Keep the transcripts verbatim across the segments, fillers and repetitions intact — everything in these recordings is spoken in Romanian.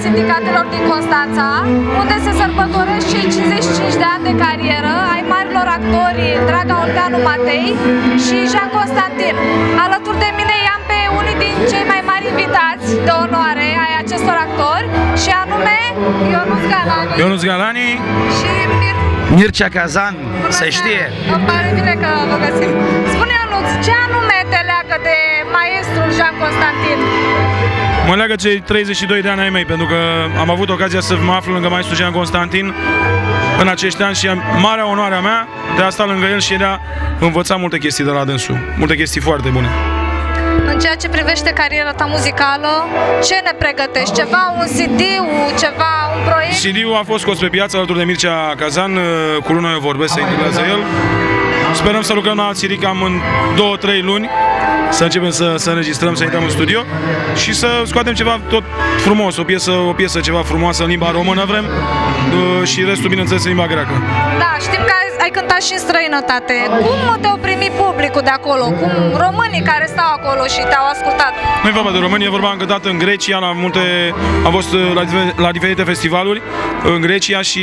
Sindicatelor din Constanța, unde se sărbătoresc cei cincizeci și cinci de ani de carieră ai marilor actori Draga Olteanu Matei și Jean Constantin. Alături de mine i-am pe unii din cei mai mari invitați de onoare ai acestor actori, și anume Ionuț Galani, Ionuț Galani și Mir Mircea Cazan, se știe. Îmi pare bine că vă găsim. Spune, Ionuț, ce anume te leagă de maestrul Jean Constantin? Mă leagă cei treizeci și doi de ani ai mei, pentru că am avut ocazia să mă aflu lângă maestrul Jean Constantin în acești ani și marea onoarea mea de a sta lângă el și de a învăța multe chestii de la dânsul, multe chestii foarte bune. În ceea ce privește cariera ta muzicală, ce ne pregătești? Ceva, un C D, ceva, un proiect? C D-ul a fost scos pe piață alături de Mircea Cazan, cu Luna eu vorbesc, se intitulează el. Sperăm să lucrăm la C D cam în două trei luni, să începem să, să înregistrăm, să intrăm în studio și să scoatem ceva tot frumos, o piesă, o piesă ceva frumoasă în limba română vrem și restul, bineînțeles, în limba greacă. Da, știm că ai, ai cântat și în străinătate. Cum te-au primit publicul de acolo? Cum românii care stau acolo și te-au ascultat? Nu e vorba de români, e vorba, am cântat în Grecia, la multe, am fost la, la diferite festivaluri în Grecia și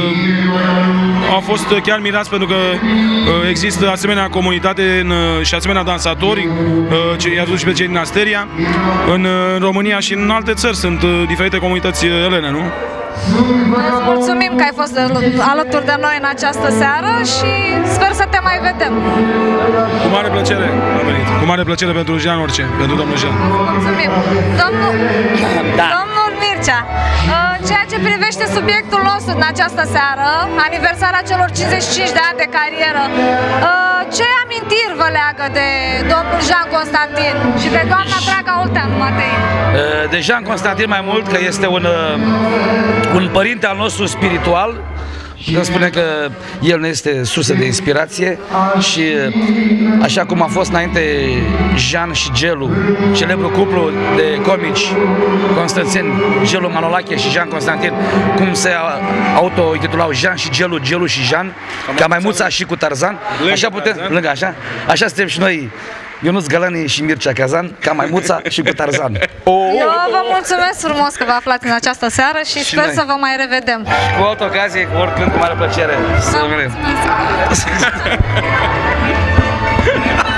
uh, au fost chiar mirați pentru că uh, există asemenea comunitate în, și asemenea dansatori, uh, i-a dus și pe cei din Asteria, în, în România și în alte țări sunt uh, diferite comunități elene, nu? Îți mulțumim că ai fost alături de noi în această seară și sper să te mai vedem. Cu mare plăcere am venit. Cu mare plăcere pentru Jean orice, pentru domnul Jean. Mulțumim. Domnul, da. Domnul Mircea, ceea ce privește subiectul nostru în această seară, aniversarea celor cincizeci și cinci de ani de carieră, ce amintiri vă leagă de domnul Jean Constantin și de doamna Draga Olteanu Matei? De Jean Constantin mai mult că este un, un părinte al nostru spiritual. Putem spune că el ne este sursă de inspirație și așa cum a fost înainte Jean și Gelu, celebrul cuplu de comici constanțeni, Gelu Manolache și Jean Constantin, cum se auto-intitulau Jean și Gelu, Gelu și Jean, ca maimuța și cu Tarzan, așa putem, lângă așa, așa suntem și noi, Ionuț Galani și Mircea Cazan, ca maimuța și cu Tarzan. Eu vă mulțumesc frumos că vă aflați în această seară și, și sper noi să vă mai revedem. Cu altă ocazie, oricând, cu mare plăcere. Să vă